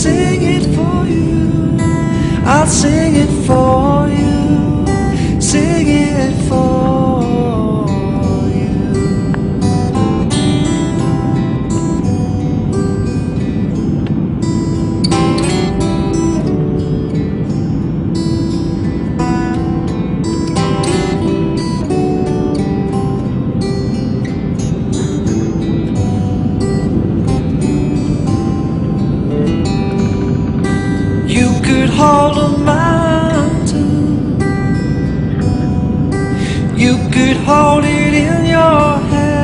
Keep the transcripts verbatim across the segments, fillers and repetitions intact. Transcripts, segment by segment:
sing it for you. I'll sing it for you. Sing it for you. You could hold a mountain, you could hold it in your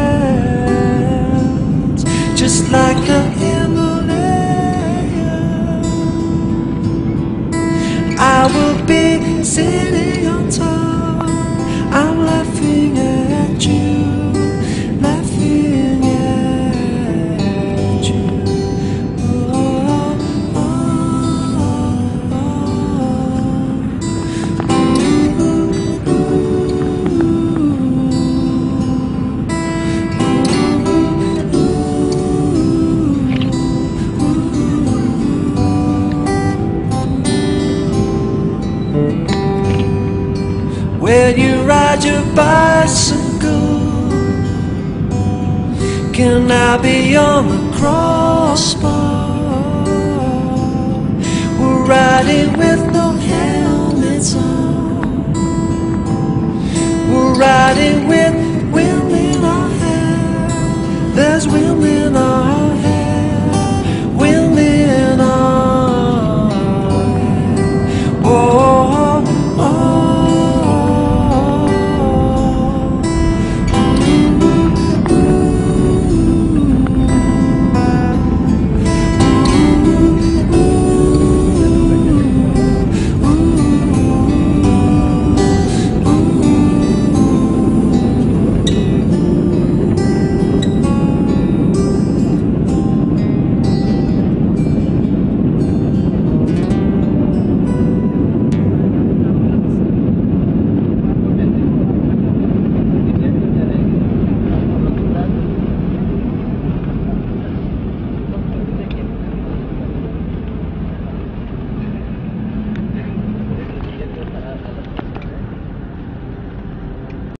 hands, just like the Himalaya. I will be sitting on top, I'm laughing at you, laughing at you. When you ride your bicycle, can I be on the crossbar? We're riding with no helmets on, we're riding